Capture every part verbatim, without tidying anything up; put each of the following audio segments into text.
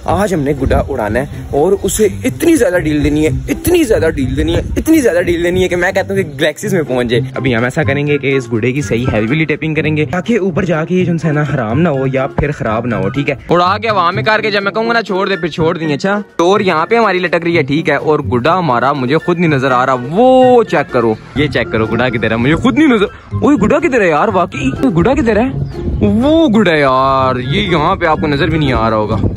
आज हमने गुड्डा उड़ाना है और उसे इतनी ज्यादा डील देनी है, इतनी ज्यादा डील देनी है, इतनी ज्यादा डील देनी है कि मैं कहता हूँ कि गैलेक्सीज में पहुंच जाए। अभी हम ऐसा करेंगे कि इस गुड्डे की सही हैवीली टेपिंग करेंगे ताकि ऊपर जाके ये जो है ना हराम ना हो या फिर खराब ना हो। ठीक है, उड़ा के वहां में करके जब मैं कहूंगा ना छोड़ दे फिर छोड़ दी। अच्छा, तो यहाँ पे हमारी लटक रही है। ठीक है, और गुड्डा हमारा मुझे खुद नहीं नजर आ रहा। वो चेक करो, ये चेक करो गुड्डा किधर है, मुझे खुद नहीं नजर। ओए गुड्डा किधर है यार, वाकई गुड्डा किधर है? वो गुड्डा यार, ये यहाँ पे आपको नजर भी नहीं आ रहा होगा।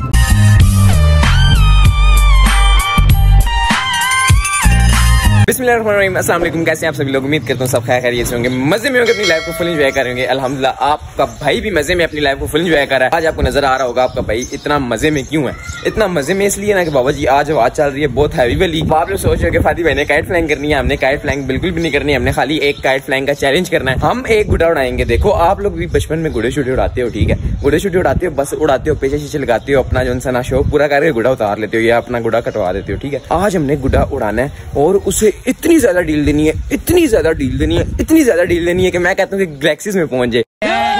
बिस्मिल्लाहिर्रहमानिर्रहीम, अस्सलाम वालेकुम। कैसे हैं आप सभी लोग? उम्मीद करता हूँ सब खैर खैरियत से होंगे, मजे में होंगे, अपनी लाइफ को फुल एंजॉय करेंगे। अल्हम्दुलिल्लाह आपका भाई भी मजे में अपनी लाइफ को फुल एंजॉय कर रहा है। आज आपको नजर आ रहा होगा आपका भाई इतना मजे में क्यों है। इतना मजे में इसलिए ना कि बाबा जी आज आवाज चल रही है बहुत हैवी वाली। आप लोग सोच रहे हो कि फादी भाई ने काइट फ्लाइंग करनी है। हमने काइट फ्लाइंग बिल्कुल भी नहीं करनी है, हमने खाली एक काइट फ्लाइंग का चैलेंज करना है। हम एक गुड्डा उड़ाएंगे। देखो आप लोग भी बचपन में गुड्डे शुड्डे उड़ाते हो। ठीक है, गुड्डे शुड्डे उड़ाते हो, बस उड़ाते हो, पेचे शीचे लगाते हो, अपना जो है ना शौक पूरा करके गुड्डा उतार लेते हो या अपना गुड्डा कटवा देते हो। ठीक है, आज हमने गुड्डा उड़ाना है और उसे इतनी ज्यादा डील देनी है, इतनी ज्यादा डील देनी है, इतनी ज्यादा डील देनी है कि मैं कहता हूँ कि गैलेक्सीज में पहुंच जाए।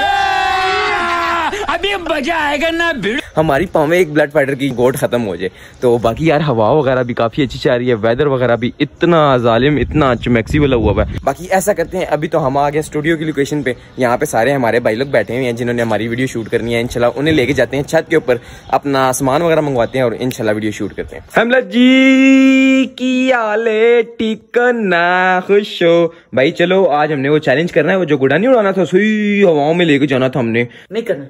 अभी मजा आएगा ना भिड़। हमारी पाँव में एक ब्लड फाइटर की गोट खत्म हो जाए। तो बाकी यार हवा वगैरह भी काफी अच्छी चल रही है, वेदर वगैरह भी इतना जालिम, इतना चमैक्सी वाला हुआ है। बाकी ऐसा करते हैं, अभी तो हम आ गए स्टूडियो की लोकेशन पे। यहाँ पे सारे हमारे भाई लोग बैठे हुए हैं जिन्होंने हमारी वीडियो शूट करनी है। इंशाल्लाह उन्हें लेके जाते हैं छत के ऊपर, अपना सामान वगैरह मंगवाते हैं और इंशाल्लाह वीडियो शूट करते हैं। हमला जी की आले टिकना खुश हो भाई। चलो आज हमने वो चैलेंज करना है, वो जो गुड्डा नहीं उड़ाना था सुई हवाओं में लेके जाना था, हमने नहीं करना।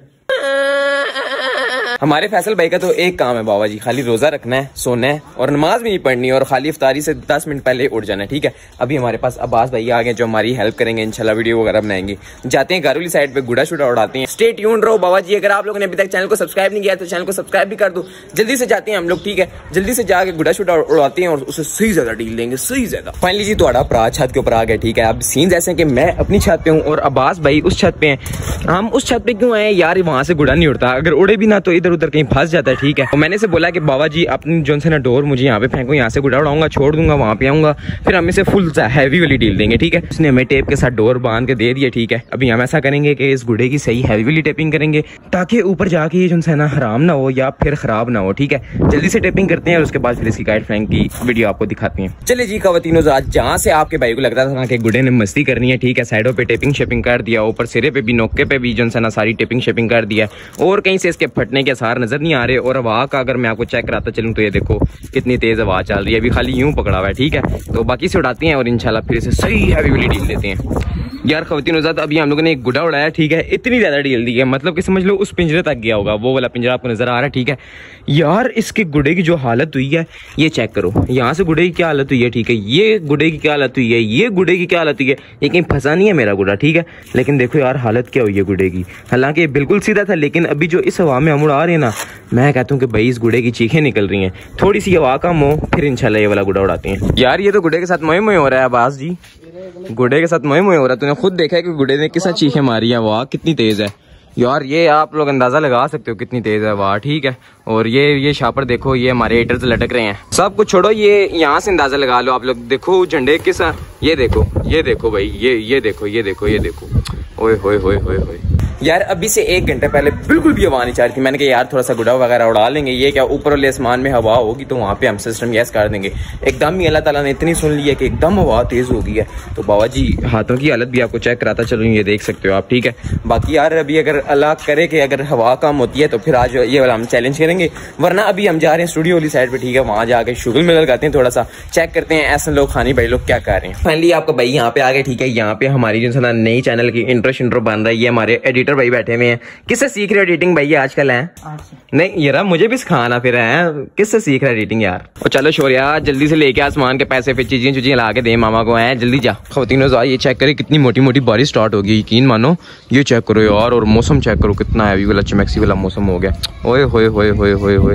हमारे फैसल भाई का तो एक काम है बाबा जी, खाली रोजा रखना है, सोना है और नमाज भी नहीं पढ़नी और खाली इफ्तारी से दस मिनट पहले उठ जाना है। ठीक है, अभी हमारे पास अब्बास भाई आ गए जो हमारी हेल्प करेंगे, इंशाल्लाह वीडियो वगैरह बनाएंगे। जाते हैं गारोली साइड पे, गुड्डा शुड्डा उड़ाते हैं। स्टे ट्यून्ड रहो बाबा जी। अगर आप लोगों ने अभी तक चैनल को सब्सक्राइब नहीं किया तो चैनल को सब्सक्राइब भी कर दो। जल्दी से जाते हैं हम लोग। ठीक है, जल्दी से जाके गुड्डा शुड्डा उड़ाते हैं और उसे सही ज्यादा डील देंगे, सही ज्यादा। फाइनली जी थोड़ा भरा छत के ऊपर आ गया। ठीक है, अब सीन ऐसे कि मैं अपनी छत पे हूँ और अब्बास भाई उस छत पे हैं। हम उस छत पे क्यों आए यार, वहां से गुड्डा नहीं उड़ता, अगर उड़े भी ना तो इधर उधर कहीं फंस जाता है। ठीक है, मैंने से बोला कि बाबा जी अपनी जो है ना डोर मुझे यहाँ पे फेंको, यहाँ से गुड्डा उड़ाऊंगा, छोड़ दूंगा, वहां पे आऊंगा, फिर हम इसे फुल हैवी वाली डील देंगे। ठीक है, उसने हमें टेप के साथ डोर बांध के दे दिया। ठीक है, अभी हम ऐसा करेंगे कि इस गुड्डे की सही हैवी वाली टेपिंग करेंगे ताकि ऊपर जाके ये जो है ना हराम ना हो या फिर खराब ना हो। ठीक है, जल्दी से टेपिंग करते हैं और उसके बाद फिर इसकी काइट फ्लाइंग की वीडियो आपको दिखाते हैं। चलिए जी खवातीनो, आज जहाँ से आपके भाई को लगता था कि गुड्डे ने मस्ती करनी है, ठीक है, साइडों पे टेपिंग शेपिंग कर दिया, ऊपर सिरे पे भी नोके पे भी जो है ना सारी टेपिंग शेपिंग कर दिया और कहीं से इसके फटने के आसार नजर नहीं आ रहे। और हवा का अगर मैं आपको चेक कराता चलूं तो ये देखो कितनी तेज हवा चल रही है, अभी खाली यूं पकड़ा हुआ है। ठीक है, तो बाकी से उड़ाते हैं और इंशाल्लाह फिर इसे सही हैवी वाली डील देते हैं। यार खवातीनो ज़ात, अभी हम लोगों ने एक गुड्डा उड़ाया। ठीक है, इतनी ज्यादा डील दी है, मतलब कि समझ लो उस पिंजरे तक गया होगा, वो वाला पिंजरा आपको नजर आ रहा है। ठीक है यार, इसके गुड्डे की जो हालत हुई है ये चेक करो, यहाँ से गुड्डे की क्या हालत हुई है। ठीक है, ये गुड्डे की क्या हालत हुई है, ये गुड्डे की क्या हालत हुई है। ये कहीं फंसा नहीं है मेरा गुड्डा। ठीक है, लेकिन देखो यार हालत क्या हुई है गुड्डे की। हालांकि बिल्कुल सीधा था, लेकिन अभी जो इस हवा में हम उड़ा रहे हैं ना, मैं कहता हूँ कि भाई इस गुड्डे की चीखें निकल रही हैं। थोड़ी सी हवा कम हो फिर इंशाल्लाह ये वाला गुड्डा उड़ाते हैं। यार ये तो गुड्डे के साथ मोए मोए हो रहा है अब्बास जी, गुड्डे के साथ मोए मोए हो रहा है। तूने खुद देखा है कि गुड्डे ने किस चीखें मारी है, वाह कितनी तेज है यार, ये आप लोग अंदाजा लगा सकते हो कितनी तेज है वाह। ठीक है, और ये ये शापर देखो, ये हमारे हेटर्स लटक रहे हैं। सब कुछ छोड़ो, ये यहाँ से अंदाजा लगा लो आप लोग। देखो झंडे किस, ये देखो ये देखो भाई, ये ये देखो ये देखो ये देखो, ओए होए होए होए होए। यार अभी से एक घंटे पहले बिल्कुल भी हवा नहीं चाह रही थी। मैंने कहा यार थोड़ा सा गुड्डा वगैरह उड़ा लेंगे, ये क्या ऊपर वाले आसमान में हवा होगी तो वहाँ पे हम सिस्टम गैस कर देंगे। एकदम ही अल्लाह ताला ने इतनी सुन ली है कि एकदम हवा तेज हो गई है। तो बाबा जी हाथों की हालत भी आपको चेक कराता चलो, ये देख सकते हो आप। ठीक है, बाकी यार अभी अगर अल्लाह करे कि अगर हवा कम होती है तो फिर आज ये वाला हम चैलेंज करेंगे, वरना अभी हम जा रहे हैं स्टूडियो वाली साइड पे। ठीक है, वहाँ जाके शुगल में लगाते हैं, थोड़ा सा चेक करते हैं ऐसे लोग खानी भाई लोग क्या कर रहे हैं। फाइनली आपका भाई यहाँ पे आ गए। ठीक है, यहाँ पे हमारी जो है नई चैनल की इंट्रो शिंट्रो बन रही है, हमारे एडिटर भाई बैठे हुए हैं। किससे सीख रहे हो एडिटिंग भैया आजकल है? नहीं यार मुझे भी सिखाना फिर है, किससे सीख रहा है एडिटिंग यार? और चलो शोरिया जल्दी से लेके आसमान के पैसे फिर चीजें चीजें ला के दे मामा को, है जल्दी जा। खवातीनो ये चेक करे कितनी मोटी मोटी बारिश स्टार्ट हो गई, यकीन मानो। ये चेक करो यार, और मौसम चेक करो कितना हैवी वाला चमैक्सी वाला मौसम हो गया। ओए होए होए होए होए होए,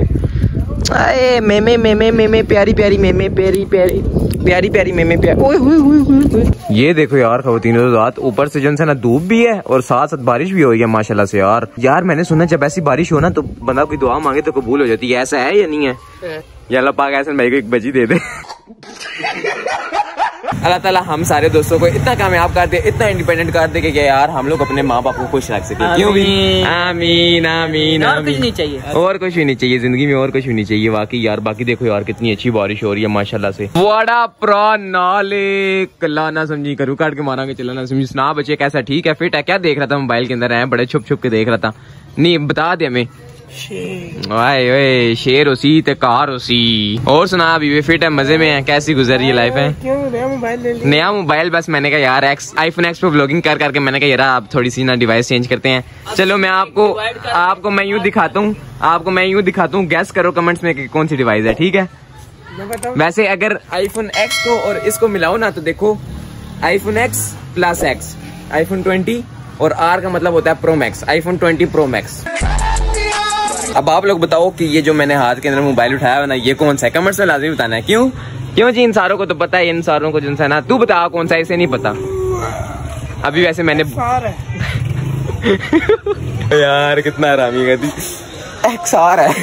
अरे मेमे मेमे मेमे प्यारी प्यारी मेमे प्यारी प्यारी प्यारी प्यारी मेमे प्यारी, ओए होए होए होए। ये देखो यार खवातीनो ज़ात, ऊपर से जो है ना धूप भी है और साथ साथ बारिश भी हो रही है माशाल्लाह से। यार यार मैंने सुना जब ऐसी बारिश हो ना तो बंदा कोई दुआ मांगे तो कबूल हो जाती है, ऐसा है या नहीं है? या अल्लाह पाक ऐसे भाई को एक बजी दे दे। अल्लाह ताला हम सारे दोस्तों को इतना कामयाब कर दे, इतना इंडिपेंडेंट कर दे कि यार हम लोग अपने माँ बाप को खुश रख सके। क्यों भी? आमीन आमीन आमीन। नहीं चाहिए और कुछ भी नहीं चाहिए जिंदगी में, और कुछ भी नहीं चाहिए वाकई यार। बाकी देखो यार कितनी अच्छी बारिश हो रही है माशाल्लाह से। वाड़ा प्रा नाले कला ना समझी, करू काट के मारांगे चला ना समझी। सुना बच्चे कैसा ठीक है, फिट है? क्या देख रहा था मोबाइल के अंदर है, बड़े छुप छुप के देख रहा था। नहीं बता दे हमें। वाह ओए शेर उसी ते कार उसी। और सुना अभी भी फिट है, मजे में है? कैसी गुजर रही है लाइफ है? क्यों नया मोबाइल ले लिया? नया मोबाइल बस मैंने कहा यार एक्स आईफोन एक्स पे व्लॉगिंग कर करके मैंने कहा यार आप थोड़ी सी ना डिवाइस चेंज करते हैं। चलो मैं आपको आपको मैं यूँ दिखाता हूँ आपको मैं यूँ दिखाता हूँ गैस करो कमेंट्स में कि कौन सी डिवाइस है, ठीक है? वैसे अगर आईफोन एक्स को और इसको मिलाओ ना तो देखो iPhone X plus X iPhone twenty और आर का मतलब होता है pro max, iPhone twenty pro max. अब आप लोग बताओ कि ये जो मैंने हाथ के अंदर मोबाइल उठाया है ना ये कौन सा है? कमेंट्स में लाजमी बताना है। क्यों क्यों जी? इन सारों को तो पता है, इन सारों को जिनसे ना तू बता कौन सा, इसे नहीं पता अभी। वैसे मैंने यार कितना हरामी है, एक्सआर है।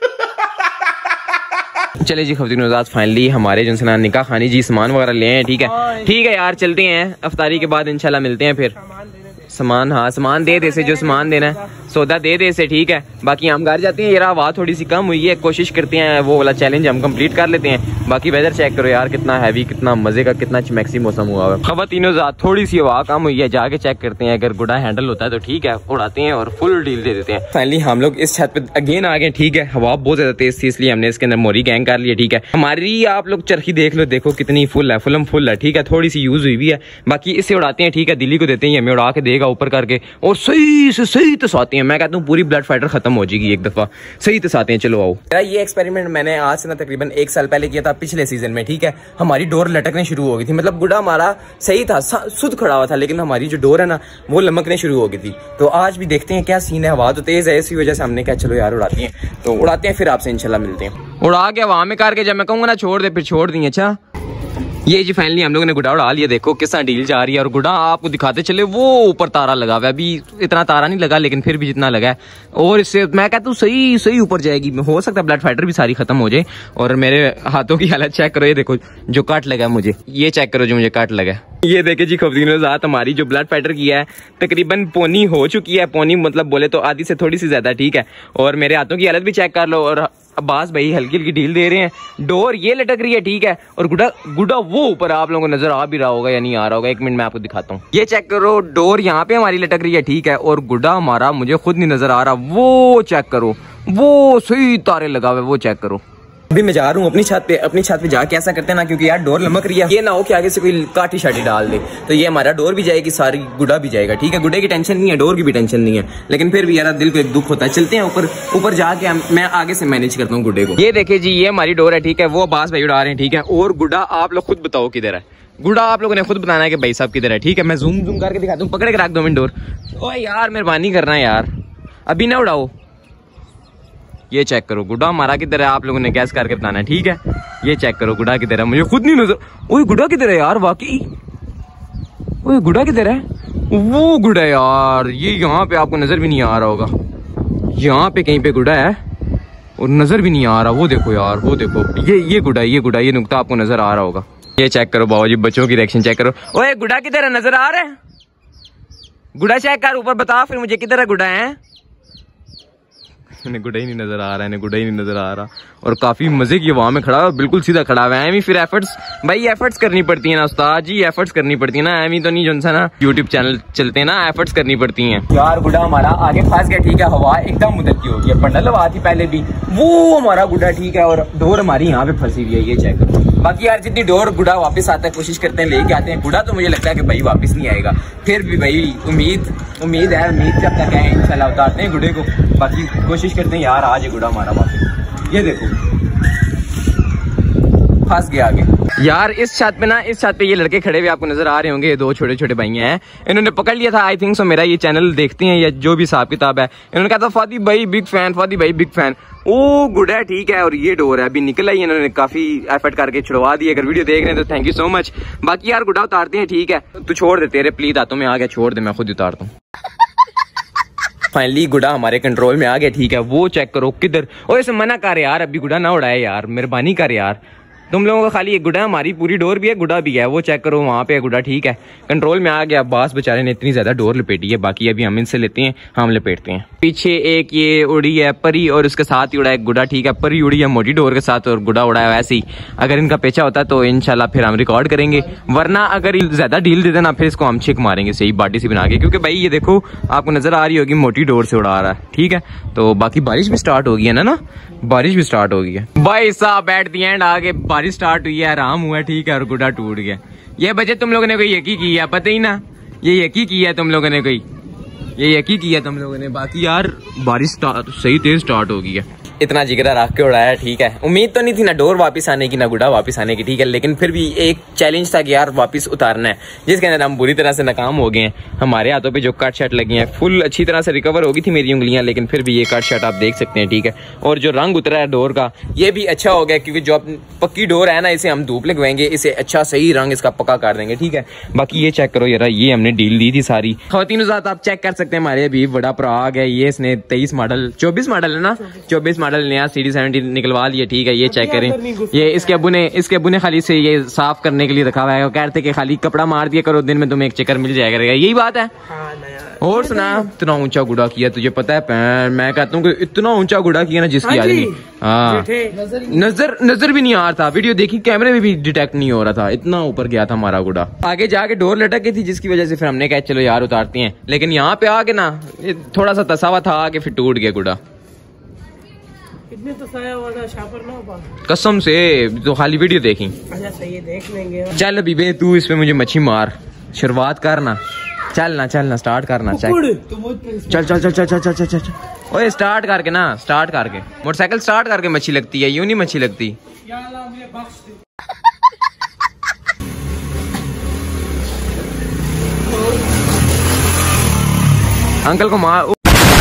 चले जी खबरदार फाइनली हमारे जो ना निकाह खानी जी सामान वगैरह ले हैं, ठीक है? ठीक है यार चलते हैं, अफ्तारी के बाद इंशाल्लाह मिलते हैं फिर। सामान हाँ सामान दे दे से जो सामान देना है सौदा दे दे से, ठीक है? बाकी हम घर जाते हैं, यार आवाज़ थोड़ी सी कम हुई है, कोशिश करते हैं वो वाला चैलेंज हम कंप्लीट कर लेते हैं। बाकी वेदर चेक करो यार कितना हैवी, कितना मजे का, कितना मैक्सी मौसम हुआ है। खबर तीनों ज़ात थोड़ी सी हवा कम हुई है, जाके चेक करते हैं, अगर गुड़ा हैंडल होता है तो ठीक है उड़ाते हैं और फुल डील दे देते हैं। फाइनली हम लोग इस छत पे अगेन आ गए, ठीक है? हवा बहुत ज्यादा तेज थी इसलिए हमने इसके अंदर मोरी गैंग कर लिया, ठीक है? हमारी आप लोग चरखी देख लो, देखो कितनी फुल है, फुलम फुल है, ठीक है? थोड़ी सी यूज हुई भी है, बाकी इसे उड़ाते हैं, ठीक है? दिल्ली को देते हैं, हमें उड़ा के देगा ऊपर करके और सही से सही तसाते हैं। मैं कहता हूँ पूरी ब्लड फाइटर खत्म हो जाएगी एक दफा, सही तसाते हैं। चलो आओ। मेरा ये एक्सपेरिमेंट मैंने आज से ना तकरीबन एक साल पहले किया था, पिछले सीजन में, ठीक है? हमारी डोर लटकने शुरू हो गई थी, मतलब गुड़ा हमारा सही था, सुध खड़ा हुआ था, लेकिन हमारी जो डोर है ना वो लमकने शुरू हो गई थी। तो आज भी देखते हैं क्या सीन है। हवा तो तेज है, इसी वजह से हमने कहा चलो यार उड़ाते हैं, तो उड़ाते हैं फिर आपसे इंशाल्लाह मिलते हैं। उड़ा के हवा में करके जब मैं कहूँगा ना छोड़ दे फिर छोड़ दी। अच्छा ये जी फाइनली हम लोगों ने गुड़ा उड़ा लिया, देखो किस तरह डील जा रही है। और गुड़ा आपको दिखाते चले वो ऊपर तारा लगा हुआ है, अभी इतना तारा नहीं लगा लेकिन फिर भी जितना लगा है, और इससे मैं कहता हूँ सही सही ऊपर जाएगी। हो सकता है ब्लड फाइटर भी सारी खत्म हो जाए। और मेरे हाथों की हालत चेक करो, ये देखो जो कट लगा मुझे, ये चेक करो जो मुझे कट लगा। ये देखे जी खबरदार हमारी जो ब्लड फाइटर की है तकरीबन पोनी हो चुकी है, पोनी मतलब बोले तो आधी से थोड़ी सी ज्यादा, ठीक है? और मेरे हाथों की हालत भी चेक कर लो। और अब्बास भाई हल्की हल्की ढील दे रहे हैं, डोर ये लटक रही है, ठीक है? और गुड़ा गुड़ा वो ऊपर आप लोगों को नजर आ भी रहा होगा या नहीं आ रहा होगा, एक मिनट मैं आपको दिखाता हूँ। ये चेक करो डोर यहाँ पे हमारी लटक रही है, ठीक है? और गुड़ा हमारा मुझे खुद नहीं नजर आ रहा, वो चेक करो, वो सही तारे लगा हुए, वो चेक करो। अभी मैं जा रहा हूँ अपनी छत पे, अपनी छत पे जाके ऐसा करते हैं ना, क्योंकि यार डोर लमक रही है, ये ना हो कि आगे से कोई काटी शाटी डाल दे, तो ये हमारा डोर भी जाएगी सारी, गुड़ा भी जाएगा, ठीक है? गुड़े की टेंशन नहीं है, डोर की भी टेंशन नहीं है, लेकिन फिर भी यार दिल को एक दुख होता है। चलते हैं ऊपर, ऊपर जाके मैं आगे से मैनेज करता हूँ गुड्डे को। ये देखिए जी ये हमारी डोर है, ठीक है? वो अब्बास भाई उड़ा रहे हैं, ठीक है? और गुड़ा आप लोग खुद बताओ किधर है? गुड़ा आप लोगों ने खुद बताना है कि भाई साहब किधर है, ठीक है? मैं जूम जूम करके दिखाता हूँ, पकड़े के रख दो मिनट डोर। ओ यार मेहरबानी करना यार, अभी ना उड़ाओ। ये चेक करो गुड़ा हमारा किधर है, आप लोगों ने गैस करके बताना है, ठीक है? ये चेक करो गुड़ा किधर है, मुझे खुद नहीं नजर। ओए गुड़ा किधर है यार वाकई? ओए गुड़ा किधर है? वो गुड़ा यार, ये यहाँ पे आपको नजर भी नहीं आ रहा होगा, यहाँ पे कहीं पे गुड़ा है और नजर भी नहीं आ रहा। वो देखो यार, वो देखो ये ये गुड़ा, ये गुड़ा, ये नुकता आपको नजर आ रहा होगा। ये चेक करो बाबा जी, बच्चों की रिएक्शन चेक करो। ओए गुड़ा किधर है, नजर आ रहा है? गुड़ा चेक कर ऊपर, बता फिर मुझे किधर है गुड़ा है? इन्हें गुड़ा ही नहीं नजर आ रहा है, इन्हें गुड़ा ही नहीं नजर आ रहा। और काफी मजे की हवा में खड़ा है, बिल्कुल सीधा खड़ा हुआ है। एमी फिर एफर्ट्स भाई एफर्ट्स करनी पड़ती है ना उस्ताद जी, एफर्ट्स करनी पड़ती है ना। एमी तो नहीं जो ना यूट्यूब चैनल चलते हैं ना, एफर्ट्स करनी पड़ती हैं। यार गुड़ा हमारा आगे फंस गया, ठीक है? हवा एकदम उधर की होगी, पंडल हवा थी पहले भी, वो हमारा गुड़ा, ठीक है? और डोर हमारी यहाँ पे फंसी हुई है, ये चेक करो। बाकी यार जितनी डोर गुड़ा वापस आता है कोशिश करते हैं लेके आते हैं। गुड़ा तो मुझे लगता है कि भाई वापस नहीं आएगा, फिर भी भाई उम्मीद उम्मीद है, उम्मीद जब तक है इंशाल्लाह उतारते हैं गुड़े को। बाकी कोशिश करते हैं यार आज गुड़ा हमारा वापस। ये देखो फंस गया आगे। यार इस छत पे ना, इस छत पे ये लड़के खड़े हुए आपको नजर आ रहे होंगे, ये दो छोटे छोटे भाई हैं, इन्होंने पकड़ लिया था आई थिंक सो, मेरा ये चैनल देखते हैं या जो भी हिसाब किताब है। इन्होंने कहा था फादी भाई बिग फैन, फादी भाई बिग फैन। ओ गुड है, ठीक है? और ये डोर है अभी निकल आई, इन्होंने काफी एफर्ट करके छुड़वा दी। अगर वीडियो देख रहे हैं तो थैंक यू सो मच। बाकी यार गुड़ा उतारते हैं, ठीक है? तू छोड़ दे, तेरे प्लीज हाथों में आ गया, छोड़ दे, मैं खुद उतारता हूँ। फाइनली गुड़ा हमारे कंट्रोल में आ गया, ठीक है? वो चेक करो किधर। ओ इसे मना कर यार, अभी गुड़ा ना उड़ाए यार, मेहरबानी कर यार, तुम लोगों का खाली एक गुड़ा, हमारी पूरी डोर भी है, गुड़ा भी है, वो चेक करो वहाँ पे गुड़ा, ठीक है कंट्रोल में आ गया। अब्बास बेचारे ने इतनी ज्यादा डोर लपेटी है, बाकी अभी हम इनसे लेते हैं, हम लपेटते हैं। पीछे एक ये उड़ी है परी और उसके साथ ही उड़ा है गुड़ा, ठीक है परी उड़ी है मोटी डोर के साथ और गुड़ा उड़ा है वैसे ही। अगर इनका पेचा होता तो इंशाल्लाह फिर हम रिकॉर्ड करेंगे, वरना अगर ज्यादा ढील दे देना फिर इसको हम छिक मारेंगे सही बाटी से बना के, क्योंकि भाई ये देखो आपको नजर आ रही होगी मोटी डोर से उड़ा रहा है, ठीक है। तो बाकी बारिश भी स्टार्ट हो गई है ना ना बारिश भी स्टार्ट हो गई है भाई साहब। एट दी एंड आगे बारिश स्टार्ट हुई है, आराम हुआ, ठीक है, और गुड़ा टूट गया। ये बच्चे तुम लोगों ने कोई यकी किया पता ही ना, ये यकी किया तुम लोगों ने कोई ये यकी किया तुम लोगों ने। बाकी यार बारिश सही तेज स्टार्ट हो गई है, इतना जिगरा रख के उड़ाया, ठीक है। उम्मीद तो नहीं थी ना डोर वापस आने की ना गुड़ा वापस आने की, ठीक है, लेकिन फिर भी एक चैलेंज था कि यार वापस उतारना है, जिसके अंदर हम बुरी तरह से नाकाम हो गए हैं। हमारे हाथों पे जो कट शट लगी हैं फुल अच्छी तरह से रिकवर हो गई थी मेरी उंगलियां, लेकिन फिर भी ये कट शट आप देख सकते हैं, ठीक है। और जो रंग उतरा है डोर का ये भी अच्छा हो गया, क्योंकि जो पक्की डोर है ना इसे हम धूप लगवाएंगे, इसे अच्छा सही रंग इसका पक्का कर देंगे, ठीक है। बाकी ये चेक करो यार, ये हमने डील दी थी सारी। खवातीन साथ आप चेक कर सकते हैं, हमारे अभी बड़ा प्राग है, ये इसने तेईस मॉडल चौबीस मॉडल है ना चौबीस मॉडल नया सीडी सेवन निकलवा लिए, ठीक है। ये चेक करें, ये इसके अबू ने इसके अबू ने खाली से ये साफ करने के लिए रखा हुआ है, कह रहे थे कि खाली कपड़ा मार दिया करो दिन में तुम्हें एक चक्कर मिल जाएगा, यही बात है। और सुना इतना ऊंचा गुड़ा किया तुझे पता है, मैं कहता हूँ कि इतना ऊंचा गुड़ा किया ना जिसकी याद नहीं। हाँ नजर नजर भी नहीं आ रहा था, वीडियो देखी कैमरे में भी डिटेक्ट नहीं हो रहा था, इतना ऊपर गया था हमारा गुड़ा। आगे जाके डोर लटक गई थी जिसकी वजह से फिर हमने कहा चलो यार उतारते हैं, लेकिन यहाँ पे आके ना थोड़ा सा तसावा था, आगे फिर टूट गया गुड़ा। तो हुआ था शापर ना हो कसम से तो खाली वीडियो देखी। अच्छा सही है, देख लेंगे। चल अभी बे तू इसमें मुझे मच्छी मार, शुरुआत करना, चल ना चल ना स्टार्ट करना, चल चल चल चल चल चल चल चल चल ओए स्टार्ट करके ना स्टार्ट करके मोटरसाइकिल स्टार्ट करके मच्छी लगती है, यूं नहीं मच्छी लगती। अंकल को मार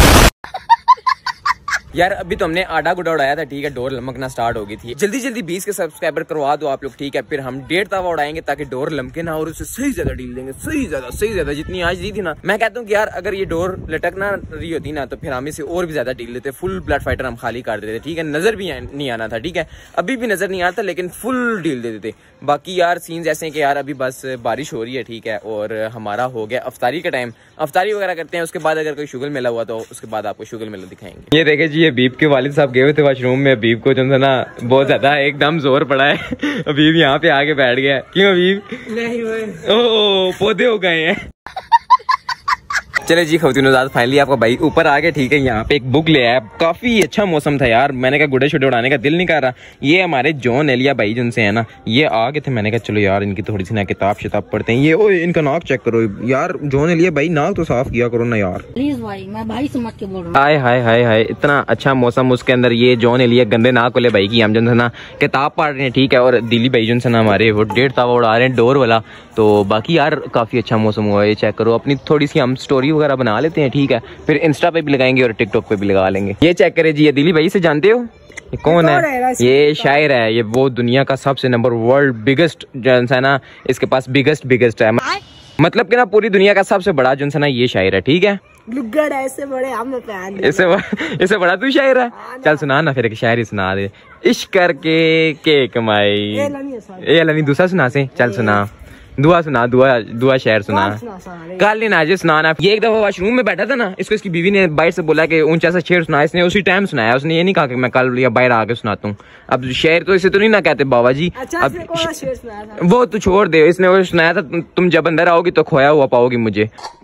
यार। अभी तो हमने आधा गुड़ा उड़ाया था, ठीक है, डोर लमकना स्टार्ट हो गई थी। जल्दी जल्दी बीस के सब्सक्राइबर करवा दो आप लोग, ठीक है, फिर हम डेढ़ तवा उड़ाएंगे ताकि डोर लमके ना और उसे सही ज्यादा डील देंगे, सही ज्यादा सही ज्यादा जितनी आज दी थी ना। मैं कहता हूँ कि यार अगर ये डोर लटक ना रही होती ना तो फिर हम इसे और भी ज्यादा डील देते, फुल ब्लड फाइटर हम खाली कर देते, ठीक है, नजर भी नहीं आना था, ठीक है, अभी भी नजर नहीं आता लेकिन फुल डील दे देते। बाकी यार सीन्स ऐसे हैं कि यार अभी बस बारिश हो रही है, ठीक है, और हमारा हो गया अफ्तारी का टाइम, अफ्तारी वगैरह करते हैं, उसके बाद अगर कोई शुगर मेला हुआ तो उसके बाद आपको शुगर मेला दिखाएंगे। ये देखे जी, ये बीप के वालिद साहब गए हुए थे वॉशरूम में, अबीब को जो है ना बहुत ज्यादा एकदम जोर पड़ा है, अबीब यहाँ पे आके बैठ गया। क्यों अबीब? नहीं ओ पौधे हो गए हैं। चले जी खवतीनों फाइनली आपका भाई ऊपर आ गया, ठीक है, यहाँ पे एक बुक ले आया, काफी अच्छा मौसम था यार, मैंने कहा गुड्डे शुड्डे उड़ाने का दिल नहीं कर रहा। ये हमारे जॉन एलिया भाई जिनसे है ना, ये आ गए थे, मैंने कहा चलो यार इनकी थोड़ी सी ना किताब शिताब पढ़ते हैं। ये ओ इनका नाक चेक करो यार, जॉन एलिया भाई नाक तो साफ किया करो ना यार प्लीज भाई, मैं भाई समझ के बोल रहा हूँ। हाय हाय हाय हाय इतना अच्छा मौसम, उसके अंदर ये जॉन एलिया गंदे नाक वाले भाई की हम जो है ना किताब पढ़ रहे हैं, ठीक है, और दिल्ली भाई जो है ना हमारे वो डेढ़ तवा उड़ा रहे हैं डोर वाला। तो बाकी यार काफी अच्छा मौसम हुआ है, ये चेक करो। अपनी थोड़ी सी हम स्टोरी वगैरह बना लेते हैं, ठीक है, फिर इंस्टा पे भी लगाएंगे और टिकटॉक पे भी लगा लेंगे। ये चेक करे जी, ये दिल्ली भाई से जानते हो ये कौन है? ये शायर है, ये वो दुनिया का सबसे नंबर वर्ल्ड बिगेस्ट जो है ना, इसके पास बिगेस्ट बिगेस्ट है, मतलब कि ना पूरी दुनिया का सबसे बड़ा जो है ना ये शायर है, ठीक है। ऐसे बड़े हमें इससे इससे बड़ा तू शायर है, चल सुना ना फिर एक शायरी सुना दे। इश्क करके के कमाई, ये लनी दूसरा सुना से, चल सुना दुआ सुना, दुआ दुआ शेर सुना, कल नहीं ना सुनाना। ये एक दफा वॉशरूम में बैठा था ना, इसको इसकी बीवी ने बाहर से बोला कि ऊंचा सा शेर सुना, इसने उसी टाइम सुनाया, उसने ये नहीं कहा कि मैं कल या बाहर आके सुनाता हूँ। अब शेर तो इसे तो नहीं ना कहते बाबा जी। अच्छा, अब शेर सुनाया था? वो तू छोड़ दे, इसने वो सुनाया था, तुम जब अंदर आओगी तो खोया हुआ पाओगी मुझे।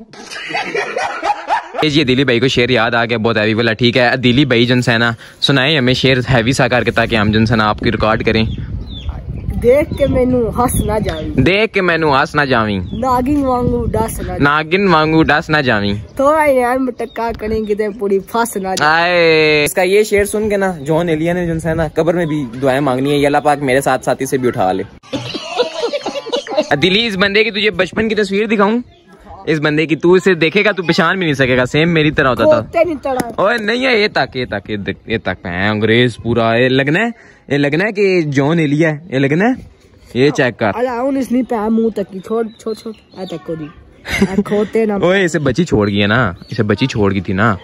ये दिल्ली भाई को शेर याद आ गया, बहुत हैवी वाला, ठीक है। दिल्ली भाई जन है ना सुनाए हमें शेर हैवी सा करके, ताकि हम जन है ना आपकी रिकॉर्ड करें। देख के मैनू हंस ना जावी, देख के मैनू हंस ना जावी, नागिन वांगू डस ना नागिन वांगू डस ना जावी, थोड़ा यार मटक्का करेंगे तो पूरी फंस ना जाए। इसका ये शेर सुन के ना जॉन एलिया ने जो है ना कब्र में भी दुआएं मांगनी है, अल्लाह पाक मेरे साथ साथी से भी उठा ले। दिल्ली इस बंदे की तुझे बचपन की तस्वीर दिखाऊं, इस बंदे की, तू इसे देखेगा तू पहचान भी नहीं सकेगा, सेम मेरी तरह होता था। ओए नहीं है, ये तक ये तक ये तक है अंग्रेज पूरा, ये लगना है ये लगना है कि जॉन एलिया है, ये लगना है, ये चेक कर मुंह तक की छोड़ छोड़ छोड़ तक को दी खोते ना। ओए इसे बच्ची छोड़ गई है ना, इसे बच्ची छोड़ गई थी ना,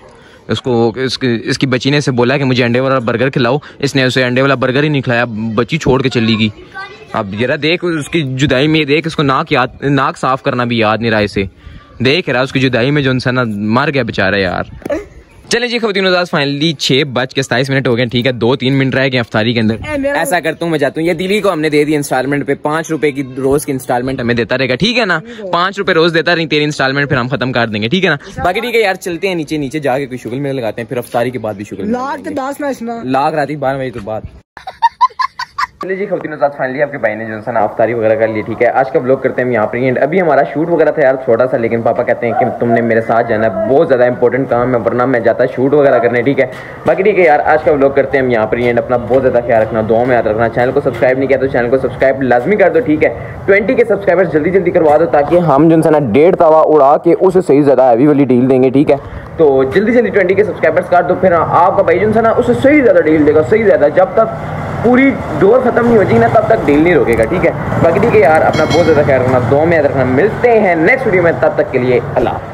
उसको इसकी इसकी बच्ची ने इसे बोला कि मुझे अंडे वाला बर्गर खिलाओ, इसने उसे अंडे वाला बर्गर ही नहीं खिलाया, बच्ची छोड़ के चली गई। अब जरा देख उसकी जुदाई में, देख उसको नाक याद नाक साफ करना भी याद नहीं रहा इसे, देख रहा उसकी जुदाई में जो इंसान ना मर गया बेचारा यार। चले जी खवतीन फाइनली छह बज के सताईस मिनट हो गए, ठीक है, दो तीन मिनट रह गए अफ्तारी के अंदर। ऐसा करता हूँ मैं जाता हूँ, ये दिल्ली को हमने दे दी इंस्टॉलमेंट पे, पांच रुपए की रोज की इंस्टॉलमेंट हमें देता रहेगा, ठीक है ना, पांच रुपए रोज देता रही, तेरी इंस्टॉलमेंट फिर हम खत्म कर देंगे, ठीक है ना। बाकी ठीक है यार, चलते हैं नीचे, नीचे जाके कोई शुगल मेले लगाते हैं, फिर अफ्तारी के बाद भी शुगल लाख रात बारह बजे के बाद। चलिए जी खवतीन साथ फाइनली आपके भाई ने जो है ना अफ्तारी वगैरह कर ली, ठीक है। आज का ब्लॉग करते हैं हम यहाँ पर एंड। अभी हमारा शूट वगैरह था यार छोटा सा, लेकिन पापा कहते हैं कि तुमने मेरे साथ जाना है, बहुत ज़्यादा इंपॉर्टेंट काम है, वरना मैं जाता शूट वगैरह करने, ठीक है। बाकी ठीक है यार, आज का ब्लॉग करते हैं हम यहाँ पर एंड। अपना बहुत ज़्यादा ख्याल रखना, दुआ में याद रखना, चैनल को सब्सक्राइब नहीं किया तो चैनल को सब्सक्राइब लाजमी कर दो, ठीक है। ट्वेंटी के सब्सक्राइबर्स जल्दी जल्दी करवा दो, ताकि हम जो है ना डेढ़ तवा उड़ा के उससे सही ज़्यादा हैवी वाली डील देंगे, ठीक है। तो जल्दी जल्दी ट्वेंटी के सब्सक्राइबर्स कर दो, फिर आपका भाई जो है ना उससे सही ज़्यादा डील देगा, सही ज़्यादा, जब तक पूरी डोर खत्म नहीं हो जाएगी ना तब तक डील नहीं रोकेगा, ठीक है। बाकी ठीक है यार, अपना बहुत ज़्यादा ख्याल रखना, दो में याद रखना। मिलते हैं नेक्स्ट वीडियो में, तब तक के लिए अल्लाह।